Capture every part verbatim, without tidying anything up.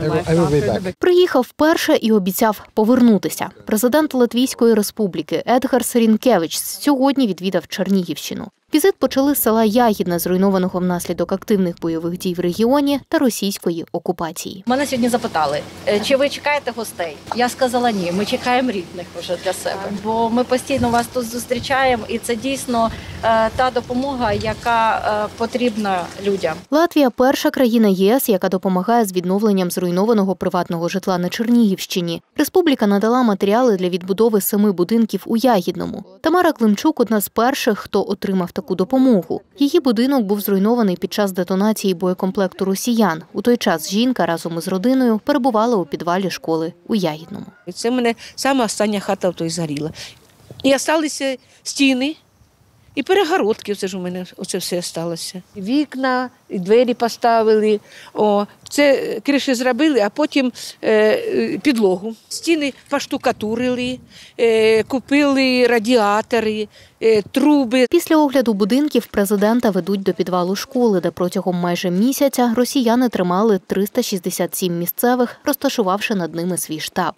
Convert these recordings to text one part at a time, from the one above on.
Приїхав вперше і обіцяв повернутися. Президент Латвійської Республіки Едгарс Рінкевич сьогодні відвідав Чернігівщину. Візит почали з села Ягідне, зруйнованого внаслідок активних бойових дій в регіоні та російської окупації. Мене сьогодні запитали, чи ви чекаєте гостей? Я сказала ні, ми чекаємо рідних вже для себе. Бо ми постійно вас тут зустрічаємо і це дійсно та допомога, яка потрібна людям. Латвія – перша країна ЄС, яка допомагає з відновленням зруйнованого приватного житла на Чернігівщині. Республіка надала матеріали для відбудови семи будинків у Ягідному. Тамара Климчук – одна з перших, хто отримав таку допомогу. Її будинок був зруйнований під час детонації боєкомплекту росіян. У той час жінка разом із родиною перебувала у підвалі школи у Ягідному. Це в мене сама остання хата той згоріла. І залишилися стіни, і перегородки, це ж у мене оце все залишилося. Вікна, і двері поставили, о, це криші зробили, а потім е, підлогу. Стіни поштукатурили, е, купили радіатори, е, труби. Після огляду будинків президента ведуть до підвалу школи, де протягом майже місяця росіяни тримали триста шістдесят сім місцевих, розташувавши над ними свій штаб.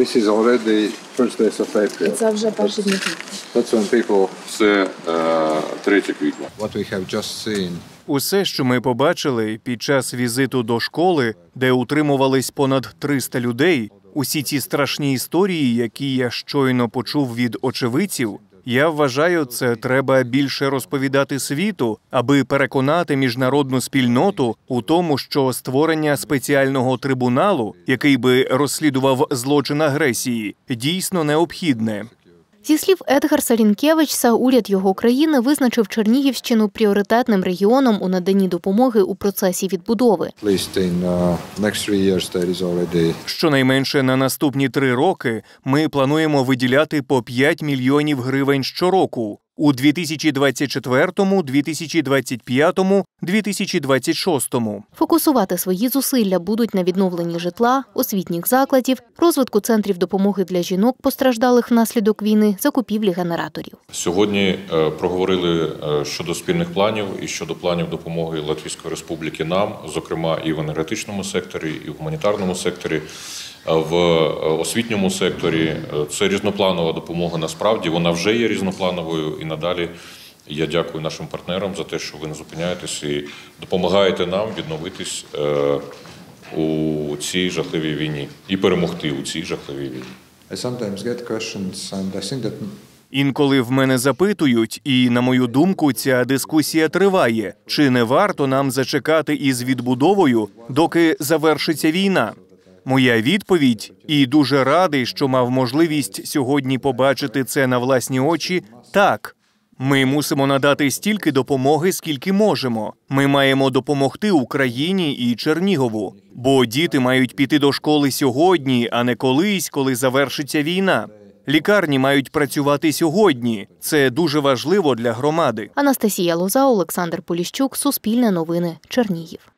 Це вже перші дні. Це третє квітня. Усе, що ми побачили під час візиту до школи, де утримувались понад триста людей, усі ці страшні історії, які я щойно почув від очевидців, я вважаю, це треба більше розповідати світу, аби переконати міжнародну спільноту у тому, що створення спеціального трибуналу, який би розслідував злочин агресії, дійсно необхідне. Зі слів Едгарса Рінкевича, уряд його країни визначив Чернігівщину пріоритетним регіоном у наданні допомоги у процесі відбудови. Щонайменше на наступні три роки ми плануємо виділяти по п'ять мільйонів гривень щороку у дві тисячі двадцять четвертому, дві тисячі двадцять п'ятому, дві тисячі двадцять шостому. Фокусувати свої зусилля будуть на відновленні житла, освітніх закладів, розвитку центрів допомоги для жінок, постраждалих внаслідок війни, закупівлі генераторів. Сьогодні проговорили щодо спільних планів і щодо планів допомоги Латвійської Республіки нам, зокрема і в енергетичному секторі, і в гуманітарному секторі. В освітньому секторі це різнопланова допомога насправді, вона вже є різноплановою і надалі я дякую нашим партнерам за те, що ви не зупиняєтесь і допомагаєте нам відновитись у цій жахливій війні і перемогти у цій жахливій війні. Інколи в мене запитують, і, на мою думку, ця дискусія триває, чи не варто нам зачекати із відбудовою, доки завершиться війна. Моя відповідь, і дуже радий, що мав можливість сьогодні побачити це на власні очі, так. Ми мусимо надати стільки допомоги, скільки можемо. Ми маємо допомогти Україні і Чернігову. Бо діти мають піти до школи сьогодні, а не колись, коли завершиться війна. Лікарні мають працювати сьогодні. Це дуже важливо для громади. Анастасія Лоза, Олександр Поліщук, Суспільне новини, Чернігів.